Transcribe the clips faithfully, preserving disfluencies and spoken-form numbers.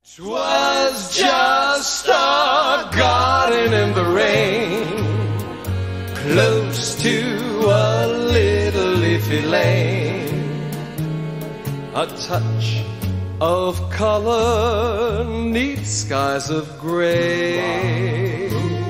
'Twas just a garden in the rain, close to a little leafy lane. A touch of color, neath skies of gray.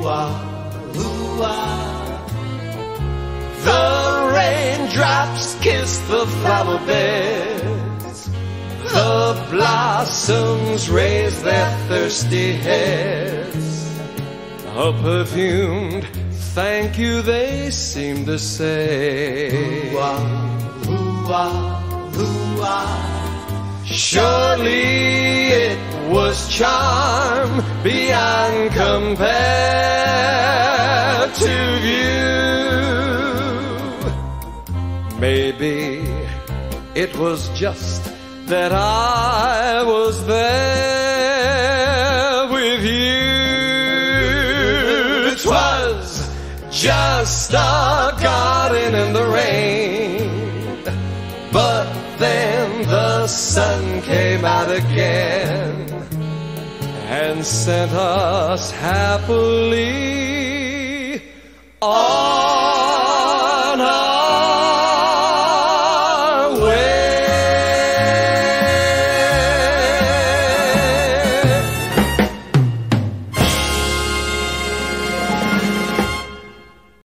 The raindrops kiss the flower beds, the blossoms raise their thirsty heads. A perfumed thank you they seem to say. Ooh-ah, ooh-ah, ooh-ah. Surely it was charm beyond compare to view. Maybe it was just that I was there with you. 'Twas just a garden in the rain, but then the sun came out again and sent us happily on.